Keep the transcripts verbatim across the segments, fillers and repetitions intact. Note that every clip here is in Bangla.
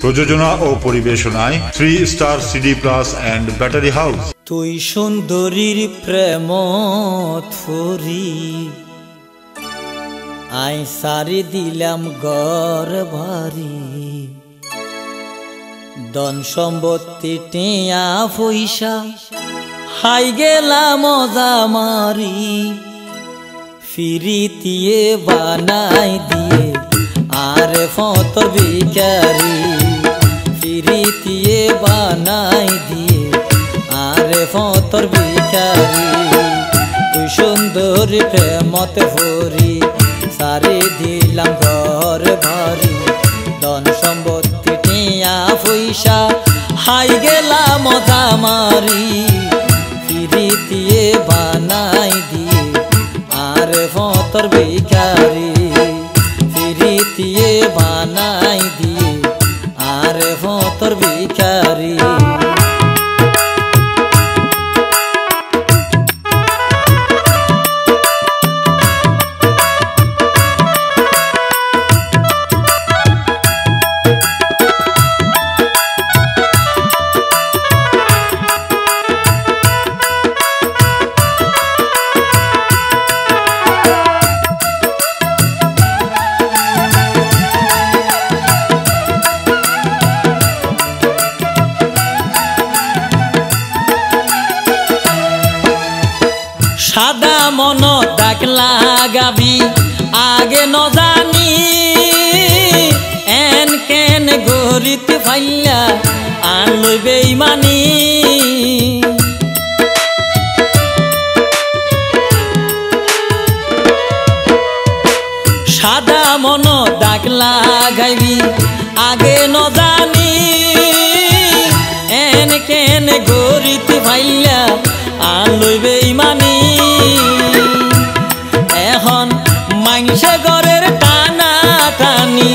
প্রযোজনা ও পরিবেশনায় three star CD plus and battery house. তুই সুন্দরীর প্রেম থরি আই সারি দিলাম ঘর ভারি, ধন সম্পত্তি টিয়া পয়সা হাই গেলাম মজা মারি, ফিরিতিয়ে বানাই দিয়ে আর ফত ভিখারি, ফিরিতিয়ে বানাই দিয়ে আর ফতর ভিখারি। তুই সুন্দর প্রেমতে ভরি সারি দিলাম ঘর ভারি, ধন সম্পত্তি টিয়া পয়সা হাই গেলাম মজা মারি, ফিরিতিয়ে বানাই দিয়ে আর ফতর ভিখারি, ফিরিতিয়ে বানাই দিয়ে আর ফতর ভিখারি। সাদা মন ডাক লাগাবি আগে ন জানি, এন কেন গরিতে ফাইলা আনলই বেইমানি। সাদা মন ডাক লাগাবি আগে ন জানি, এন কেন গরিতে ফাইলা আনলই বেইমানি। এখন মাংসে ঘরের টানা টানি,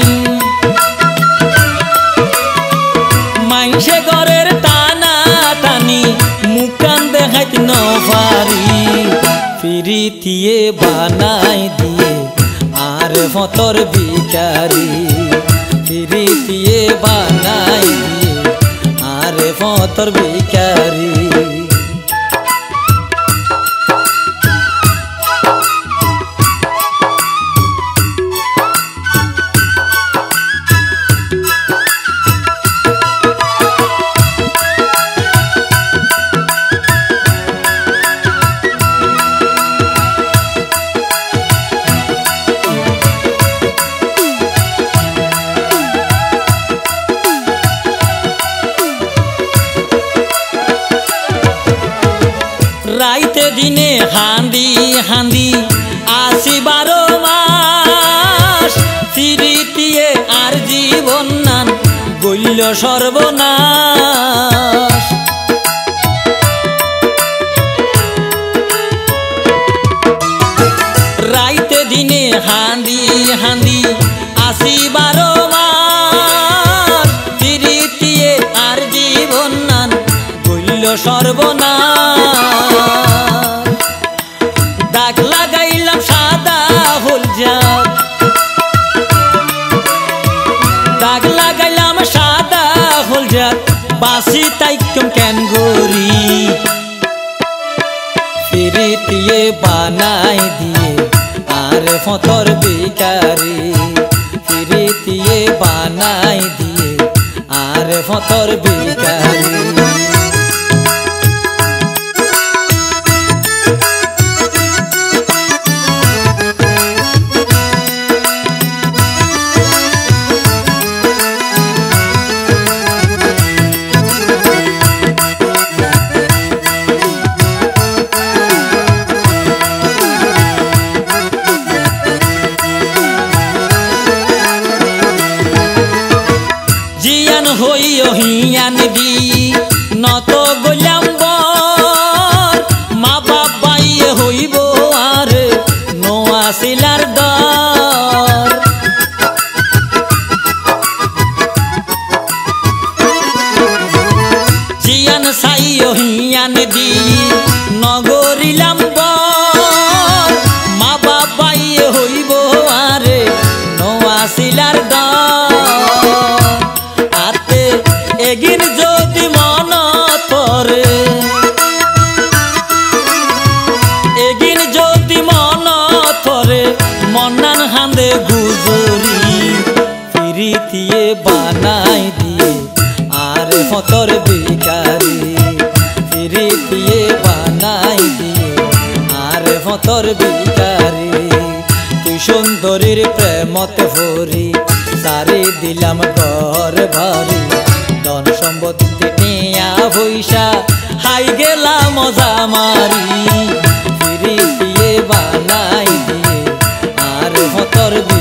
মাংসে ঘরের টানা টানি মুখান দেখাইতে ন পারি, ফিরিতিয়ে বানাই দিয়ে আর ফতর ভিখারি, ফিরিতিয়ে বানাই দিয়ে আর ফতর ভিখারি। রাইতে দিনে হান্দি হান্দি আসি বারো মাস, ফিরিতিয়ে আর জীবন নান গইল সর্বনাশ। রাইতে দিনে হান্দি হান্দি আসি বারো মাস, ফিরিতিয়ে আর জীবন নান গইল সর্বনাশ। দাগ লাগাইলাম সাদা হলজাত, দাগ লাগাইলাম সাদা হলজাত বাসি তাইকম কেন গরি, ফিরিতিয়ে বানাই দিয়ে আর ফতর ভিখারি, ফিরিতিয়ে বানাই দিয়ে আর ফতর ভিখারি। জিয়ান হইও হিয়ান দি নত গলাম বর, মা বাবাই হইব আর নোয়া শিলার দর। জিয়ান সাইও হিয়ান দি নগরিলাম বর, মা বাবাই হইব আর নোয়া শিলার দর। বানাই দিয়ে আর ফতর ভিখারি পিরিতিয়ে বানাই দিয়ে আর ফতর ভিখারি তুই সুন্দরীর প্রেমতে ভরি সারি দিলাম ঘর ভারি ধন সম্পত্তি নিয়া পয়সা হাই গেলাম মজা মারি পিরিতিয়ে বানাই দিয়ে আর ফতর